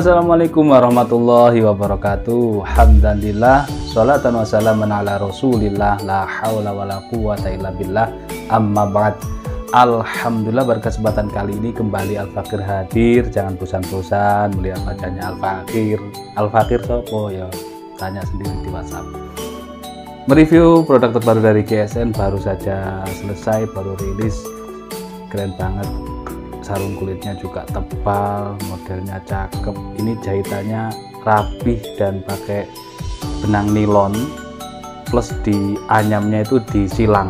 Assalamualaikum warahmatullahi wabarakatuh. Alhamdulillah, sholatan wassalaman ala rasulillah, la hawla wa la quwata illa billah, amma ba'd. Alhamdulillah, berkesempatan kali ini kembali Al-Fakir hadir. Jangan bosan-bosan melihat wajahnya Al-Fakir. Al-Fakir sopo ya, tanya sendiri di WhatsApp. Mereview produk terbaru dari GSN, baru saja selesai, baru rilis. Keren banget, sarung kulitnya juga tebal, modelnya cakep. Ini jahitannya rapih dan pakai benang nilon, plus di anyamnya itu disilang,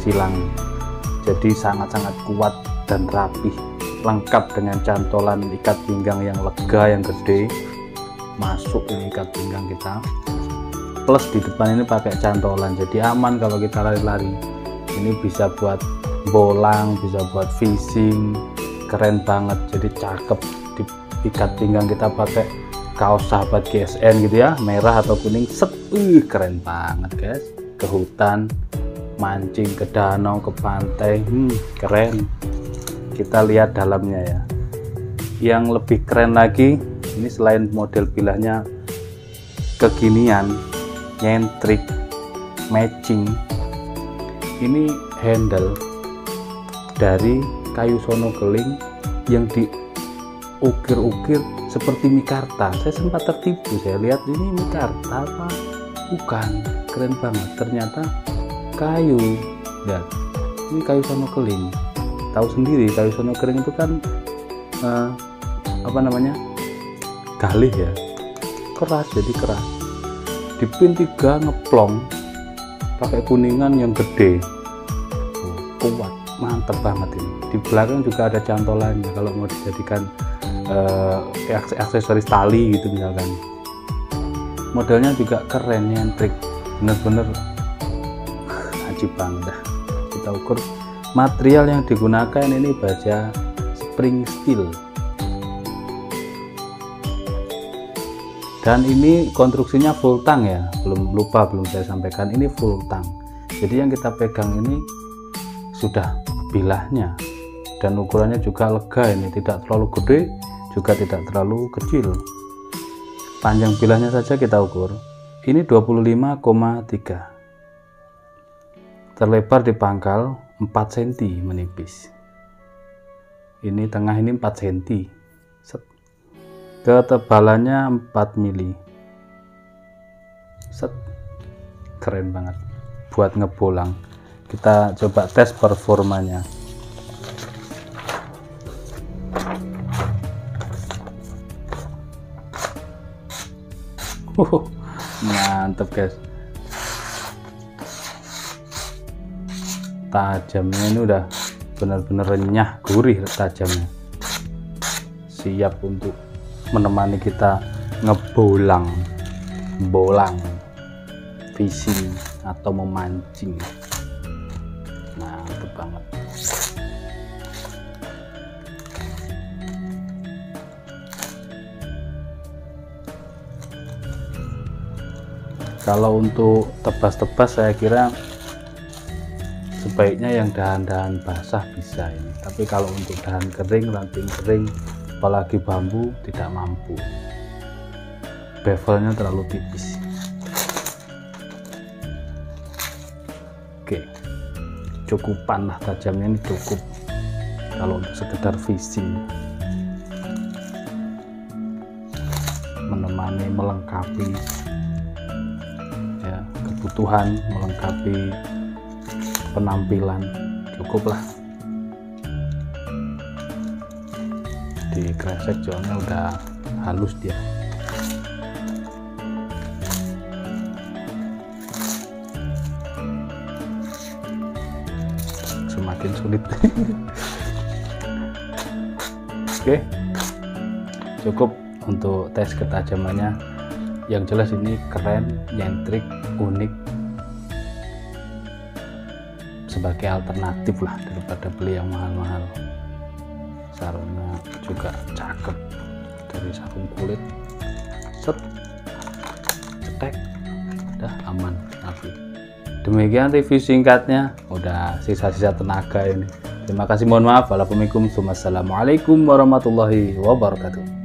jadi sangat-sangat kuat dan rapih, lengkap dengan cantolan ikat pinggang yang lega, yang gede, masuk ini ikat pinggang kita, plus di depan ini pakai cantolan, jadi aman kalau kita lari-lari. Ini bisa buat bolang, bisa buat fishing, keren banget, jadi cakep. Di ikat pinggang kita pakai kaos sahabat GSN gitu ya, merah atau kuning, set, keren banget guys. Ke hutan, mancing, ke danau, ke pantai, keren. Kita lihat dalamnya ya. Yang lebih keren lagi, ini selain model bilahnya kekinian, nyentrik, matching, ini handle dari kayu sono keling yang diukir-ukir seperti mikarta. Saya sempat tertipu, saya lihat ini mikarta apa bukan, keren banget, ternyata kayu. Lihat, ini kayu sono keling. Tahu sendiri kayu sono keling itu kan apa namanya, galih ya, keras, jadi keras. Dipin 3 ngeplong pakai kuningan yang gede, kuat, mantep banget ini. Di belakang juga ada cantolannya kalau mau dijadikan aksesoris tali gitu misalkan. Modelnya juga keren, nyentrik, bener-bener ajib banget dah. Kita ukur material yang digunakan, ini baja spring steel, dan ini konstruksinya full tang ya, belum saya sampaikan, ini full tang. Jadi yang kita pegang ini sudah bilahnya, dan ukurannya juga lega, ini tidak terlalu gede juga tidak terlalu kecil. Panjang bilahnya saja kita ukur, ini 25,3, terlebar di pangkal 4 cm menipis, ini tengah ini 4 cm, ketebalannya 4 mili, keren banget buat ngebolang. Kita coba tes performanya. Mantep guys, tajamnya ini udah benar-benar renyah, gurih tajamnya, siap untuk menemani kita ngebolang, fishing atau memancing. Mantep banget. Kalau untuk tebas-tebas saya kira sebaiknya yang dahan-dahan basah bisa ini, tapi kalau untuk dahan kering, ranting kering, apalagi bambu, tidak mampu, bevelnya terlalu tipis. Oke, cukupan lah, tajamnya ini cukup kalau untuk sekedar fishing, menemani, melengkapi ya, kebutuhan, melengkapi penampilan, cukuplah. Di kresek soalnya udah halus dia. Semakin sulit. Oke, cukup untuk tes ketajamannya. Yang jelas ini keren, nyentrik, unik, sebagai alternatif lah daripada beli yang mahal-mahal. Sarungnya juga cakep, dari sarung kulit, cetek, udah aman, rapi. Demikian review singkatnya, udah sisa-sisa tenaga ini. Terima kasih, mohon maaf. Wassalamualaikum warahmatullahi wabarakatuh.